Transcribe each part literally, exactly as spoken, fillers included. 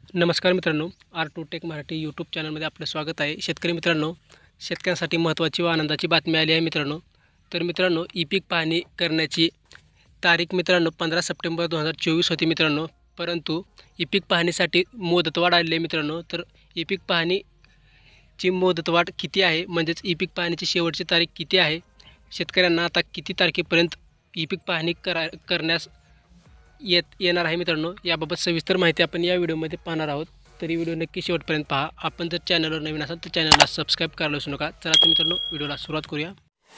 नमस्कार मित्रांनो, R two tech Marathi YouTube चॅनलमध्ये आपलं स्वागत आहे। शेतकरी मित्रांनो, शेतकऱ्यांसाठी महत्त्वाची व आनंदाची बातमी आली आहे मित्रांनो। तर मित्रांनो, ई पीक पाहणी करण्याची तारीख मित्रांनो पंधरा सप्टेंबर दोन हजार चोवीस होती मित्रांनो, परंतु ई पीक पाहणीसाठी मुदतवाढ आली आहे मित्रांनो। तर ई पीक पाहणीची मुदतवाढ किती आहे, म्हणजेच ई पीक पाहणीची शेवटची तारीख किती आहे, शेतकऱ्यांना आता किती तारखेपर्यंत ई पीक पाहणी करा करण्यास येत येणार आहे मित्रांनो, याबाबत सविस्तर माहिती आपण या व्हिडिओमध्ये पाहणार आहोत। तरी व्हिडिओ नक्की शेवटपर्यंत पहा। आपण जर चॅनलवर नवीन असाल तर चॅनलला सबस्क्राईब करायला विसरू नका। चला तर मित्रांनो, व्हिडिओला सुरुवात करूया।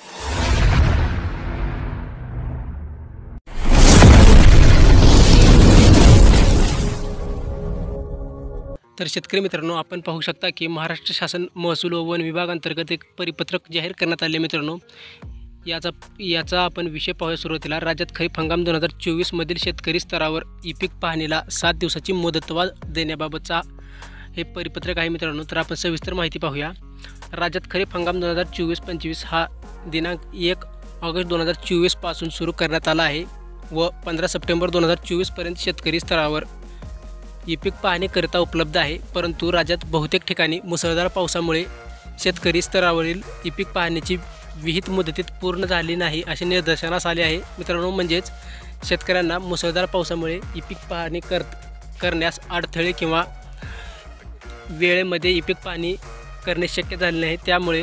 तर शेतकरी मित्रांनो, आपण पाहू शकता की महाराष्ट्र शासन महसूल व वन विभाग अंतर्गत एक परिपत्रक जाहीर करण्यात आले मित्रांनो। याचा याचा आपण विषय पाहूया सुरुवातीला। राज्यात खरीप हंगाम दोन हजार चोवीस मधील शेतकरी स्तरावर ई पीक पाहणीला सात दिवसाची मुदतवाढ देण्याबाबतचा हे परिपत्रक आहे मित्रांनो। तर आपण सविस्तर माहिती पाहूया। राज्यात खरीप हंगाम दोन हजार चोवीस पंचवीस हा दिनांक एक ऑगस्ट दोन हजार चोवीस पासून सुरू करण्यात आला आहे व पंधरा सप्टेंबर दोन हजार चोवीस पर्यंत शेतकरी स्तरावर ई पीक पाहणीकरिता उपलब्ध आहे। परंतु राज्यात बहुतेक ठिकाणी मुसळधार पावसामुळे शेतकरी स्तरावरील ई पीक पाहणीची विहित मुदतीत पूर्ण झाली नाही असे निदर्शनास आले आहे मित्रांनो। म्हणजेच शेतकऱ्यांना मुसळधार पावसामुळे ई पीक पाहणी कर करण्यास अडथळे किंवा वेळेमध्ये ई पीक पाहणी करणे शक्य झाले नाही। त्यामुळे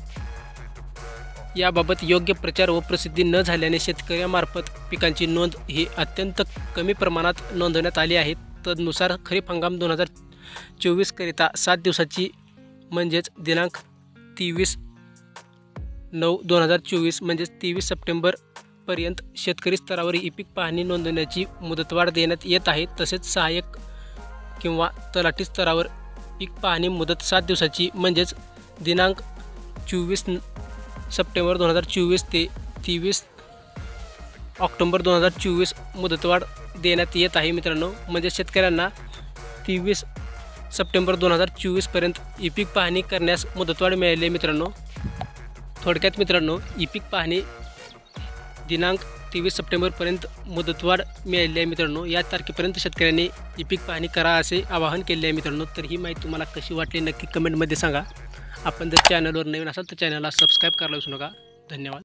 याबाबत योग्य प्रचार व प्रसिद्धी न झाल्याने शेतकऱ्यांमार्फत पिकांची नोंद ही अत्यंत कमी प्रमाणात नोंदवण्यात आली आहे। तदनुसार खरीप हंगाम दोन हजार चोवीस करिता सात दिवसाची म्हणजेच दिनांक तेवीस नऊ दोन हजार चोवीस म्हणजेच तेवीस सप्टेंबरपर्यंत शेतकरी स्तरावर ई पीक पाहणी नोंदवण्याची मुदतवाढ देण्यात येत आहे। तसेच सहाय्यक किंवा तलाठी स्तरावर पीक पाहणी मुदत सात दिवसाची म्हणजेच दिनांक चोवीस सप्टेंबर दोन हजार चोवीस ते तेवीस ऑक्टोबर दोन हजार चोवीस मुदतवाढ देण्यात येत आहे मित्रांनो। म्हणजे शेतकऱ्यांना तेवीस सप्टेंबर दोन हजार चोवीसपर्यंत ई पीक पाहणी करण्यास मुदतवाढ मिळाली आहे मित्रांनो। थोडक्यात मित्रांनो, ई पीक पाहणी दिनांक तेवीस सप्टेंबरपर्यंत मुदतवाढ मिळाली आहे मित्रांनो। या तारखेपर्यंत शेतकऱ्यांनी ई पीक पाहणी करा असे आवाहन केले आहे मित्रांनो। तर ही माहिती तुम्हाला कशी वाटली नक्की कमेंटमध्ये सांगा। आपण जर चॅनलवर नवीन असाल तर चॅनलला सबस्क्राईब करायला विसरू नका। धन्यवाद।